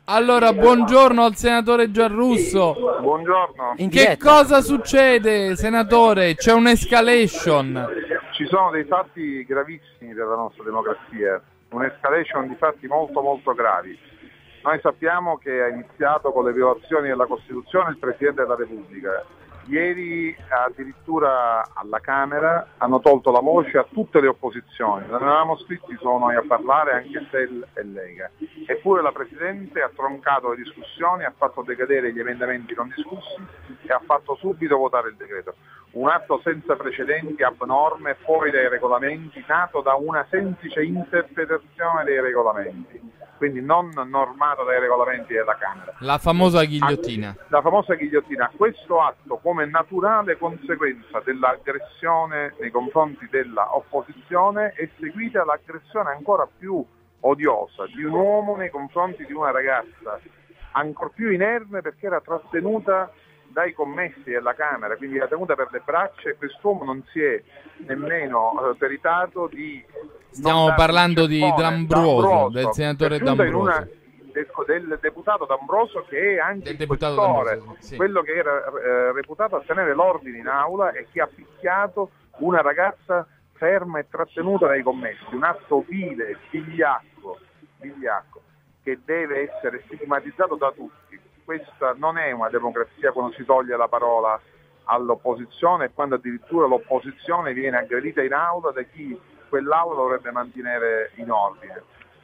Allora, buongiorno al senatore Giarrusso. Buongiorno. Che cosa succede, senatore? C'è un'escalation. Ci sono dei fatti gravissimi della nostra democrazia, un'escalation di fatti molto molto gravi. Noi sappiamo che ha iniziato con le violazioni della Costituzione il Presidente della Repubblica. Ieri addirittura alla Camera hanno tolto la voce a tutte le opposizioni, non avevamo iscritti solo noi a parlare, anche SEL e Lega. Eppure la Presidente ha troncato le discussioni, ha fatto decadere gli emendamenti non discussi e ha fatto subito votare il decreto. Un atto senza precedenti, abnorme, fuori dai regolamenti, nato da una semplice interpretazione dei regolamenti, quindi non normato dai regolamenti della Camera. La famosa ghigliottina. La famosa ghigliottina. Questo atto, come naturale conseguenza dell'aggressione nei confronti della opposizione, è seguita l'aggressione ancora più odiosa di un uomo nei confronti di una ragazza, ancor più inerme perché era trattenuta dai commessi della Camera, quindi era tenuta per le braccia, e quest'uomo non si è nemmeno peritato di... Stiamo parlando di D'Ambroso, del senatore D'Ambroso. Del deputato D'Ambroso, che è anche il questore, sì, quello che era reputato a tenere l'ordine in aula e che ha picchiato una ragazza ferma e trattenuta dai commessi. Un atto vile, vigliacco, che deve essere stigmatizzato da tutti. Questa non è una democrazia quando si toglie la parola all'opposizione e quando addirittura l'opposizione viene aggredita in aula da chi quell'aula dovrebbe mantenere in ordine.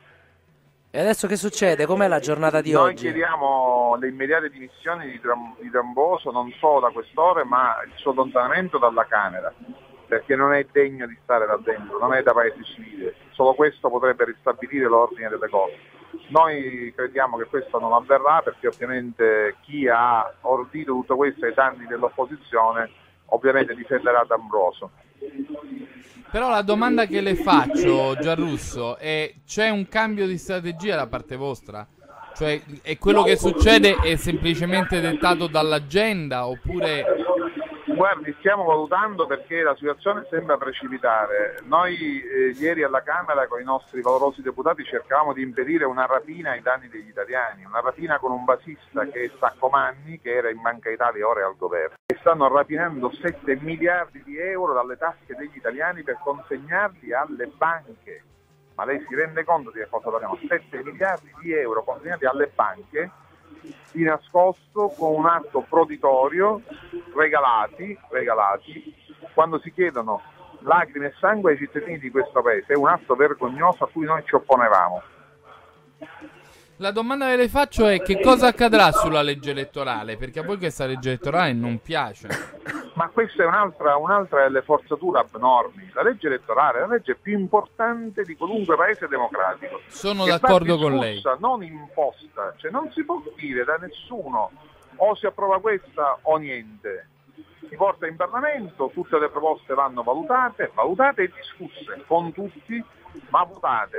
E adesso che succede? Com'è la giornata di Noi oggi? chiediamo le immediate dimissioni di D'Ambroso, non solo da quest'ora, ma il suo allontanamento dalla Camera, perché non è degno di stare là dentro, non è da paese civile. Solo questo potrebbe ristabilire l'ordine delle cose. Noi crediamo che questo non avverrà, perché ovviamente chi ha ordito tutto questo ai danni dell'opposizione ovviamente difenderà D'Ambroso. Però la domanda che le faccio, Giarrusso, è: c'è un cambio di strategia da parte vostra? Cioè, è quello che succede è semplicemente dettato dall'agenda, oppure... Guardi, stiamo valutando perché la situazione sembra precipitare. Noi ieri alla Camera con i nostri valorosi deputati cercavamo di impedire una rapina ai danni degli italiani, una rapina con un basista che è Saccomanni, che era in Banca Italia e ora è al governo. E stanno rapinando 7 miliardi di euro dalle tasche degli italiani per consegnarli alle banche. Ma lei si rende conto di che cosa parliamo? 7 miliardi di euro consegnati alle banche di nascosto, con un atto proditorio, regalati, quando si chiedono lacrime e sangue ai cittadini di questo paese. È un atto vergognoso a cui noi ci opponevamo. La domanda che le faccio è: che cosa accadrà sulla legge elettorale? Perché a voi questa legge elettorale non piace. Ma questa è un'altra delle forzature abnormi. La legge elettorale è la legge più importante di qualunque paese democratico. Sono d'accordo con lei. Non imposta, cioè non si può dire da nessuno o si approva questa o niente. Si porta in Parlamento, tutte le proposte vanno valutate e discusse con tutti, ma votate,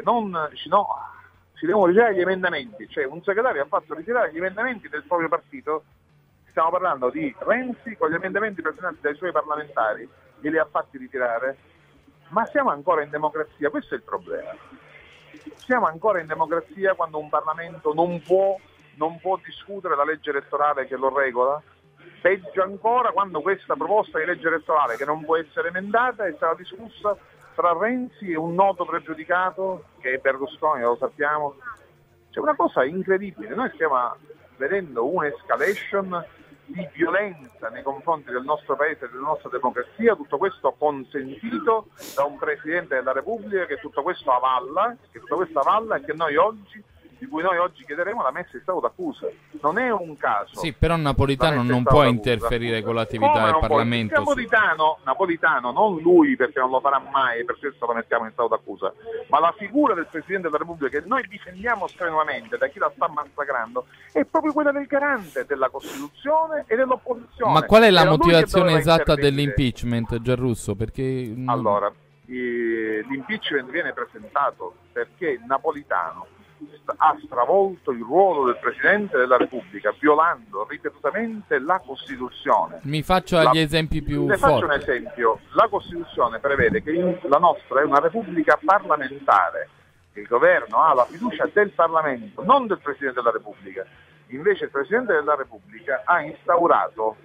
si devono ritirare gli emendamenti, cioè un segretario ha fatto ritirare gli emendamenti del proprio partito. Stiamo parlando di Renzi con gli emendamenti presentati dai suoi parlamentari, glieli ha fatti ritirare. Ma siamo ancora in democrazia, questo è il problema. Siamo ancora in democrazia quando un Parlamento non può discutere la legge elettorale che lo regola. Peggio ancora quando questa proposta di legge elettorale, che non può essere emendata, è stata discussa tra Renzi e un noto pregiudicato che è Berlusconi, lo sappiamo. C'è una cosa incredibile, noi stiamo vedendo un'escalation di violenza nei confronti del nostro paese e della nostra democrazia, tutto questo consentito da un Presidente della Repubblica che tutto questo avalla e di cui noi oggi chiederemo la messa in stato d'accusa. Non è un caso. Sì, però Napolitano non può interferire con l'attività del Parlamento. Napolitano, non lui, perché non lo farà mai, per questo lo mettiamo in stato d'accusa, ma la figura del Presidente della Repubblica, che noi difendiamo strenuamente da chi la sta massacrando, è proprio quella del garante della Costituzione e dell'opposizione. Ma qual è la motivazione esatta dell'impeachment, Giarrusso? Perché... Allora, l'impeachment viene presentato perché Napolitano ha stravolto il ruolo del Presidente della Repubblica, violando ripetutamente la Costituzione. Mi faccio agli esempi più forti. Faccio un esempio. La Costituzione prevede che la nostra è una Repubblica parlamentare, Il governo ha la fiducia del Parlamento, non del Presidente della Repubblica. Invece il Presidente della Repubblica ha instaurato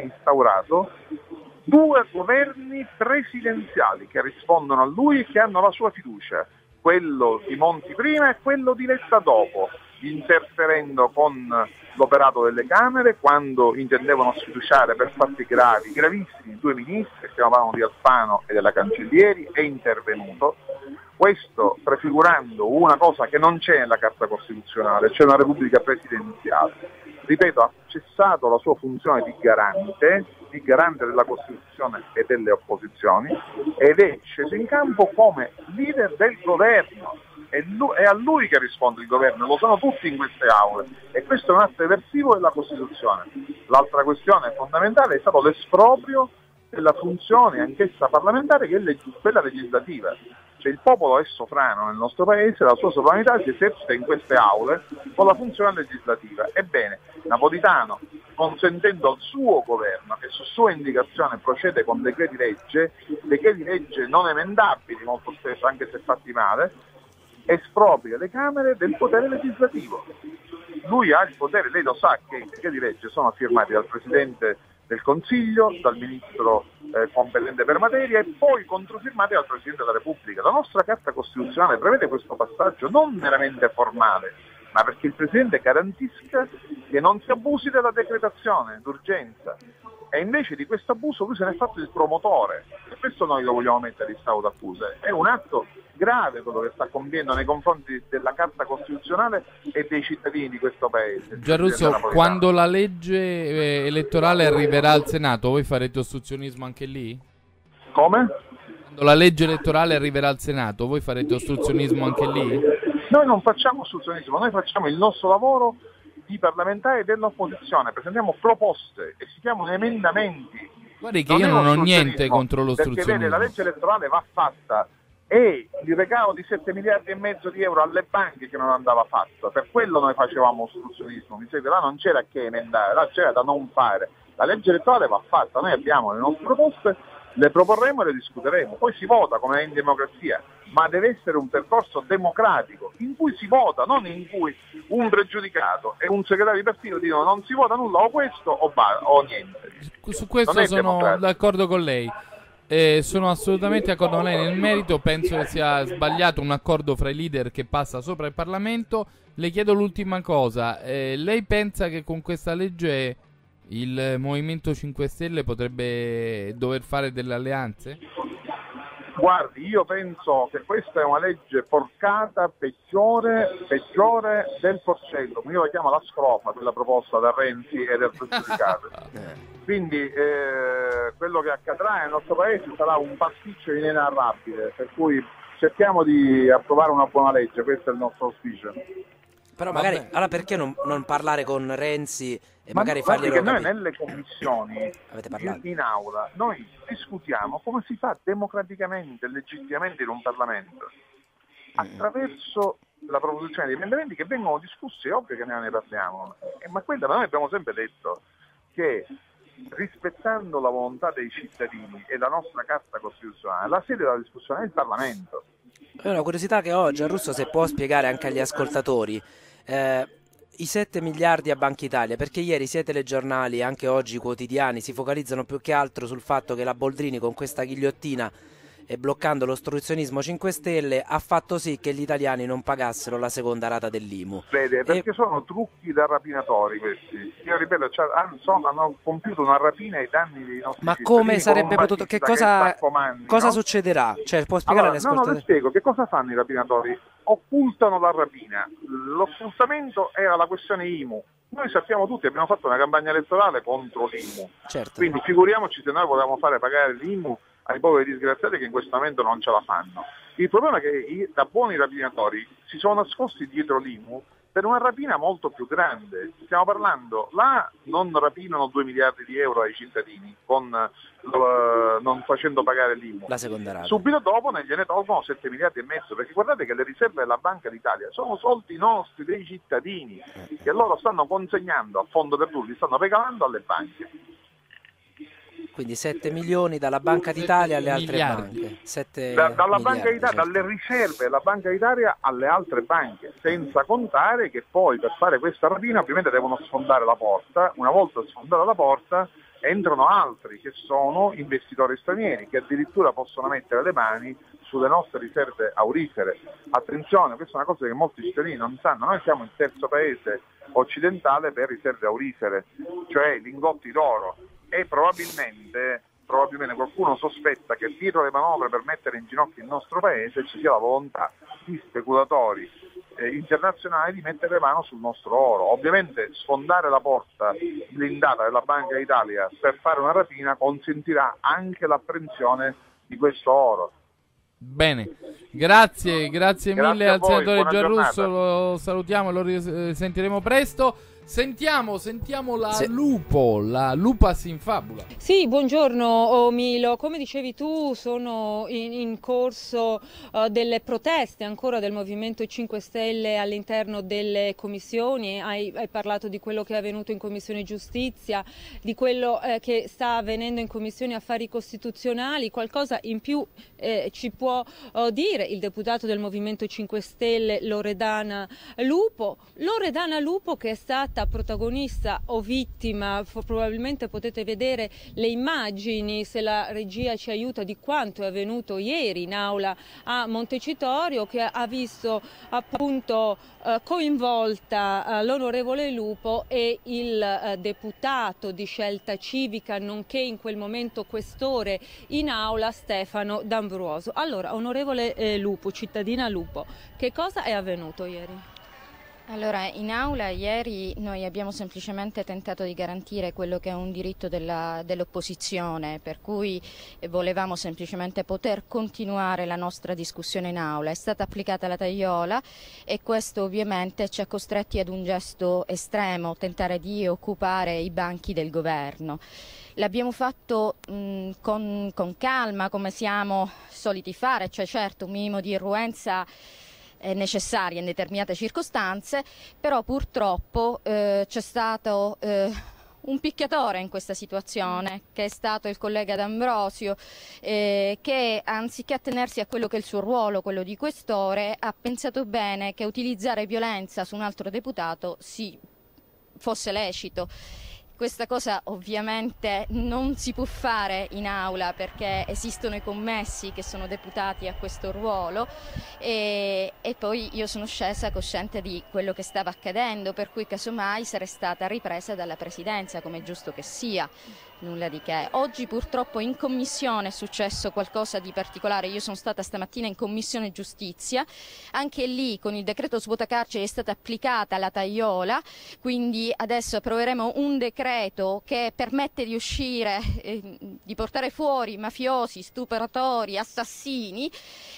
2 governi presidenziali che rispondono a lui e che hanno la sua fiducia, quello di Monti prima e quello di Letta dopo, interferendo con l'operato delle Camere quando intendevano sfiduciare per fatti gravi, gravissimi, 2 ministri, stiamo parlando di Alfano e della Cancellieri, è intervenuto. Questo prefigurando una cosa che non c'è nella Carta Costituzionale, c'è una Repubblica presidenziale. Ripeto, ha cessato la sua funzione di garante della Costituzione e delle opposizioni ed è sceso in campo come leader del governo. È a lui che risponde il governo, lo sono tutti in queste aule e questo è un atto eversivo della Costituzione. L'altra questione fondamentale è stato l'esproprio della funzione anch'essa parlamentare che è quella legislativa. Cioè il popolo è sovrano nel nostro paese, la sua sovranità si esercita in queste aule con la funzione legislativa. Ebbene, Napolitano, consentendo al suo governo che su sua indicazione procede con decreti legge non emendabili molto spesso, anche se fatti male, espropria le Camere del potere legislativo. Lui ha il potere, lei lo sa che i decreti legge sono firmati dal Presidente del Consiglio, dal Ministro competente per materia e poi controfirmati dal Presidente della Repubblica. La nostra Carta Costituzionale prevede questo passaggio non meramente formale, ma perché il Presidente garantisca che non si abusi della decretazione d'urgenza. E invece di questo abuso lui se ne è fatto il promotore. E questo noi lo vogliamo mettere in stato d'accusa. È un atto grave quello che sta compiendo nei confronti della Carta Costituzionale e dei cittadini di questo paese. Gianrusso, quando la legge elettorale arriverà al Senato, voi farete ostruzionismo anche lì? Come? Quando la legge elettorale arriverà al Senato, voi farete ostruzionismo anche lì? Noi non facciamo ostruzionismo, noi facciamo il nostro lavoro di parlamentari dell'opposizione, presentiamo proposte e si chiamano emendamenti. Guardi che io non ho niente contro l'ostruzionismo. Perché vede, la legge elettorale va fatta e il regalo di 7 miliardi e mezzo di euro alle banche che non andava fatto, per quello noi facevamo ostruzionismo, mi segue, là non c'era che emendare, là c'era da non fare. La legge elettorale va fatta, noi abbiamo le nostre proposte, le proporremo e le discuteremo, poi si vota come in democrazia, ma deve essere un percorso democratico in cui si vota, non in cui un pregiudicato e un segretario di partito dicono non si vota nulla o questo o niente. Su questo sono d'accordo con lei. Sono assolutamente d'accordo con lei nel merito, penso che sia sbagliato un accordo fra i leader che passa sopra il Parlamento. Le chiedo l'ultima cosa, lei pensa che con questa legge il Movimento 5 Stelle potrebbe dover fare delle alleanze? Guardi, io penso che questa è una legge porcata peggiore del porcello, io la chiamo la scrofa, quella proposta da Renzi e del pregiudicato. Quindi quello che accadrà nel nostro paese sarà un pasticcio inenarrabile, per cui cerchiamo di approvare una buona legge, questo è il nostro auspicio. Però magari, allora perché non parlare con Renzi e Ma magari farglielo che noi capire? nelle commissioni, in aula, noi discutiamo come si fa democraticamente e legittimamente in un Parlamento, attraverso la proposizione di emendamenti che vengono discussi, è ovvio che noi ne parliamo, ma quella noi abbiamo sempre detto che rispettando la volontà dei cittadini e la nostra Carta Costituzionale, la sede della discussione è il Parlamento. È una curiosità che ho, Gianrusso, se può spiegare anche agli ascoltatori i 7 miliardi a Banca Italia, perché ieri sia i telegiornali, anche oggi i quotidiani, si focalizzano più che altro sul fatto che la Boldrini con questa ghigliottina e bloccando l'ostruzionismo 5 Stelle ha fatto sì che gli italiani non pagassero la seconda rata dell'IMU. Vede, perché sono trucchi da rapinatori questi. Io ripeto, hanno compiuto una rapina ai danni dei nostri Ma cittadini. come sarebbe potuto? Che cosa no? succederà? Cioè, può spiegare agli ascoltatori? No, le spiego. Che cosa fanno i rapinatori? Occultano la rapina. L'occultamento era la questione IMU. Noi sappiamo tutti, abbiamo fatto una campagna elettorale contro l'IMU. Certo. Quindi figuriamoci se noi volevamo fare pagare l'IMU ai poveri disgraziati che in questo momento non ce la fanno. Il problema è che da buoni rapinatori si sono nascosti dietro l'IMU per una rapina molto più grande. Stiamo parlando, là non rapinano 2 miliardi di euro ai cittadini non facendo pagare l'IMU. La seconda rata. Subito dopo ne gliene tolgono 7 miliardi e mezzo, perché guardate che le riserve della Banca d'Italia sono soldi nostri, dei cittadini, che loro stanno consegnando a fondo perduto, li stanno regalando alle banche. Quindi 7 milioni dalla Banca d'Italia alle altre miliardi. banche. 7 Dalla Banca miliardi, d'Italia, certo. dalle riserve della Banca d'Italia alle altre banche, senza contare che poi per fare questa rapina ovviamente devono sfondare la porta. Una volta sfondata la porta entrano altri che sono investitori stranieri che addirittura possono mettere le mani sulle nostre riserve aurifere. Attenzione, questa è una cosa che molti cittadini non sanno, noi siamo il terzo paese occidentale per riserve aurifere, cioè lingotti d'oro, e probabilmente qualcuno sospetta che dietro le manovre per mettere in ginocchio il nostro paese ci sia la volontà di speculatori internazionali di mettere mano sul nostro oro. Ovviamente sfondare la porta blindata della Banca d'Italia per fare una rapina consentirà anche l'apprensione di questo oro. Bene, grazie mille al a voi, senatore buona Giarrusso, giornata. lo salutiamo e lo risentiremo presto. Sentiamo la Sì. Lupo, la Lupa si infabula. Sì, buongiorno Milo, come dicevi tu sono in corso delle proteste ancora del Movimento 5 Stelle all'interno delle commissioni, hai parlato di quello che è avvenuto in Commissione Giustizia, di quello che sta avvenendo in Commissione Affari Costituzionali, qualcosa in più ci può dire il deputato del Movimento 5 Stelle Loredana Lupo che è stata protagonista o vittima, probabilmente potete vedere le immagini se la regia ci aiuta di quanto è avvenuto ieri in aula a Montecitorio, che ha visto appunto coinvolta l'onorevole Lupo e il deputato di Scelta Civica nonché in quel momento questore in aula Stefano D'Ambruoso. Allora, onorevole Lupo, cittadina Lupo, che cosa è avvenuto ieri? Allora, in aula ieri noi abbiamo semplicemente tentato di garantire quello che è un diritto dell'opposizione, per cui volevamo semplicemente poter continuare la nostra discussione in aula. È stata applicata la tagliola e questo ovviamente ci ha costretti ad un gesto estremo, tentare di occupare i banchi del governo. L'abbiamo fatto con calma, come siamo soliti fare, cioè certo un minimo di irruenza necessaria in determinate circostanze, però purtroppo c'è stato un picchiatore in questa situazione, che è stato il collega D'Ambrosio, che anziché attenersi a quello che è il suo ruolo, quello di questore, ha pensato bene che utilizzare violenza su un altro deputato fosse lecito. Questa cosa ovviamente non si può fare in aula perché esistono i commessi che sono deputati a questo ruolo e poi io sono scesa cosciente di quello che stava accadendo, per cui casomai sarei stata ripresa dalla Presidenza, come è giusto che sia. Nulla di che. Oggi purtroppo in commissione è successo qualcosa di particolare. Io sono stata stamattina in commissione giustizia, anche lì con il decreto svuotacarceri è stata applicata la tagliola, quindi adesso approveremo un decreto che permette di uscire, di portare fuori mafiosi, stupratori, assassini.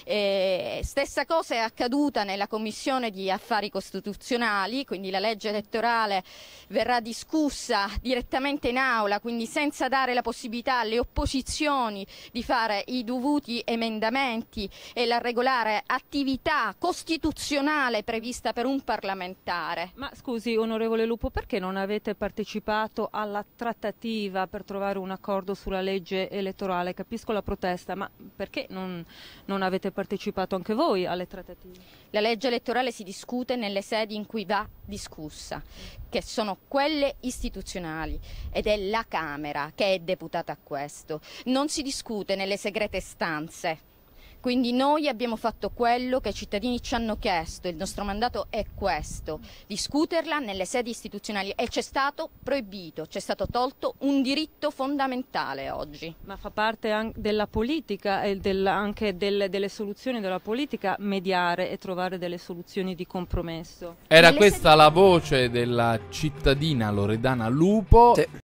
Stessa cosa è accaduta nella commissione di affari costituzionali, quindi la legge elettorale verrà discussa direttamente in aula, quindi senza dare la possibilità alle opposizioni di fare i dovuti emendamenti e la regolare attività costituzionale prevista per un parlamentare. Ma scusi, onorevole Lupo, perché non avete partecipato alla trattativa per trovare un accordo sulla legge elettorale? Capisco la protesta, ma perché non avete partecipato anche voi alle trattative? La legge elettorale si discute nelle sedi in cui va discussa, che sono quelle istituzionali, ed è la Camera che è deputata a questo. Non si discute nelle segrete stanze. Quindi noi abbiamo fatto quello che i cittadini ci hanno chiesto, il nostro mandato è questo, discuterla nelle sedi istituzionali, e c'è stato proibito, c'è stato tolto un diritto fondamentale oggi. Ma fa parte della politica e anche delle soluzioni della politica mediare e trovare delle soluzioni di compromesso. Era questa la voce della cittadina Loredana Lupo. Sì.